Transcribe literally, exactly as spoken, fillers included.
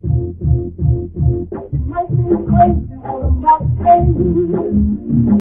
You might be crazy, what am I saying?